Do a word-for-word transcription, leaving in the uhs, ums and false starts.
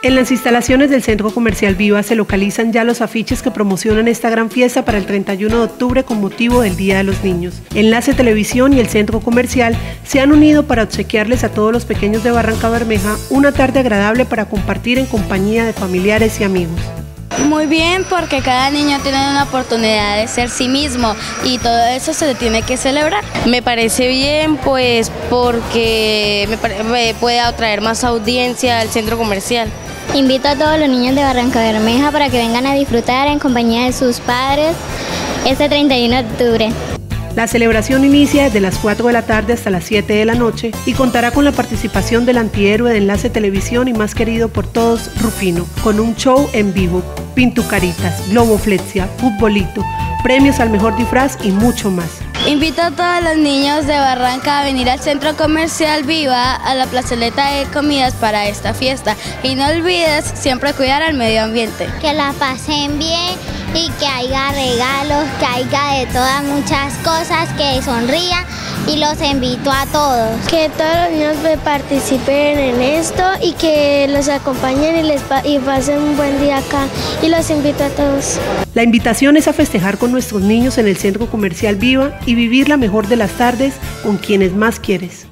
En las instalaciones del Centro Comercial Viva se localizan ya los afiches que promocionan esta gran fiesta para el treinta y uno de octubre con motivo del Día de los Niños. Enlace Televisión y el Centro Comercial se han unido para obsequiarles a todos los pequeños de Barrancabermeja una tarde agradable para compartir en compañía de familiares y amigos. Muy bien, porque cada niño tiene una oportunidad de ser sí mismo y todo eso se le tiene que celebrar. Me parece bien, pues porque me, pare me puede atraer más audiencia al centro comercial. Invito a todos los niños de Barrancabermeja para que vengan a disfrutar en compañía de sus padres este treinta y uno de octubre. La celebración inicia desde las cuatro de la tarde hasta las siete de la noche y contará con la participación del antihéroe de Enlace Televisión y más querido por todos, Rufino, con un show en vivo, pintucaritas, globoflexia, futbolito, premios al mejor disfraz y mucho más. Invito a todos los niños de Barranca a venir al Centro Comercial Viva, a la plazoleta de comidas para esta fiesta. Y no olvides siempre cuidar al medio ambiente. Que la pasen bien y que haya regalos, que haya de todas muchas cosas, que sonrían, y los invito a todos. Que todos los niños participen en esto y que los acompañen y, les pa y pasen un buen día acá, y los invito a todos. La invitación es a festejar con nuestros niños en el Centro Comercial Viva y vivir la mejor de las tardes con quienes más quieres.